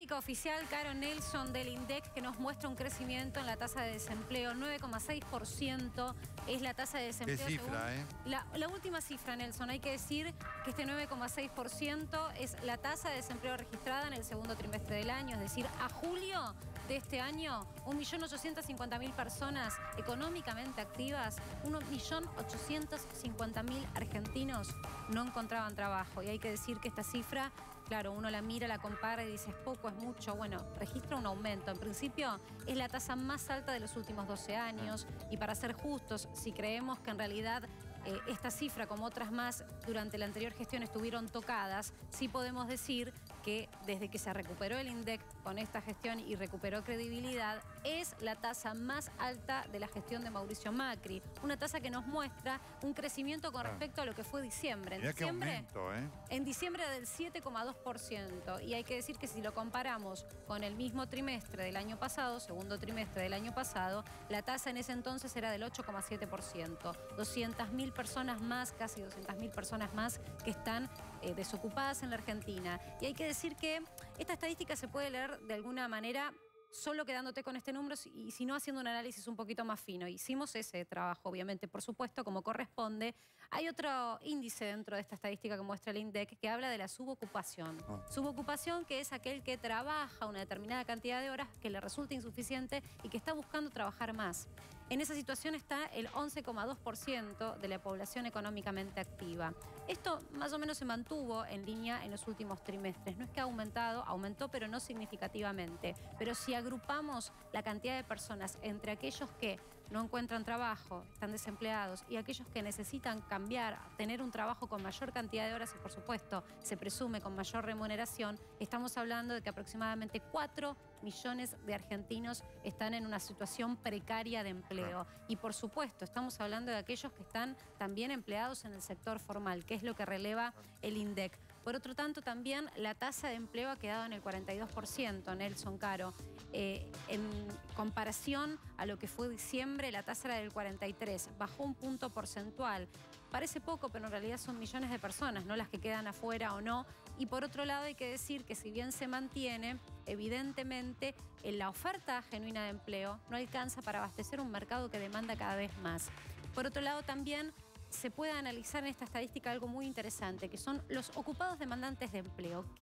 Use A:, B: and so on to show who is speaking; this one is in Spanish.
A: estadística oficial, Caro Nelson, del INDEC, que nos muestra un crecimiento en la tasa de desempleo. 9,6% es la tasa de desempleo.
B: Qué cifra,
A: la última cifra, Nelson. Hay que decir que este 9,6% es la tasa de desempleo registrada en el segundo trimestre del año. Es decir, a julio de este año, 1.850.000 personas económicamente activas, 1.850.000 argentinos no encontraban trabajo. Y hay que decir que esta cifra, claro, uno la mira, la compara y dice, es poco, es mucho. Bueno, registra un aumento. En principio, es la tasa más alta de los últimos 12 años. Y para ser justos, si creemos que en realidad esta cifra, como otras más, durante la anterior gestión estuvieron tocadas, sí podemos decir que desde que se recuperó el INDEC con esta gestión y recuperó credibilidad, es la tasa más alta de la gestión de Mauricio Macri. Una tasa que nos muestra un crecimiento con respecto a lo que fue diciembre. En diciembre era del 7,2%. Y hay que decir que si lo comparamos con el mismo trimestre del año pasado, segundo trimestre del año pasado, la tasa en ese entonces era del 8,7%. 200.000 personas más, casi 200.000 personas más que están desocupadas en la Argentina. Y hay que decir que esta estadística se puede leer de alguna manera solo quedándote con este número y si no haciendo un análisis un poquito más fino. Hicimos ese trabajo, obviamente, por supuesto, como corresponde. Hay otro índice dentro de esta estadística que muestra el INDEC que habla de la subocupación. Subocupación, que es aquel que trabaja una determinada cantidad de horas que le resulta insuficiente y que está buscando trabajar más. En esa situación está el 11,2% de la población económicamente activa. Esto más o menos se mantuvo en línea en los últimos trimestres. No es que ha aumentado, aumentó, pero no significativamente. Pero si agrupamos la cantidad de personas entre aquellos que no encuentran trabajo, están desempleados, y aquellos que necesitan cambiar, tener un trabajo con mayor cantidad de horas y, por supuesto, se presume con mayor remuneración, estamos hablando de que aproximadamente 4 millones de argentinos están en una situación precaria de empleo. Y, por supuesto, estamos hablando de aquellos que están también empleados en el sector formal, que es lo que releva el INDEC. Por otro tanto, también la tasa de empleo ha quedado en el 42%, Nelson, Caro. En comparación a lo que fue diciembre, la tasa era del 43%, bajó un punto porcentual. Parece poco, pero en realidad son millones de personas, no las que quedan afuera o no. Y por otro lado hay que decir que si bien se mantiene, evidentemente la oferta genuina de empleo no alcanza para abastecer un mercado que demanda cada vez más. Por otro lado también se puede analizar en esta estadística algo muy interesante, que son los ocupados demandantes de empleo.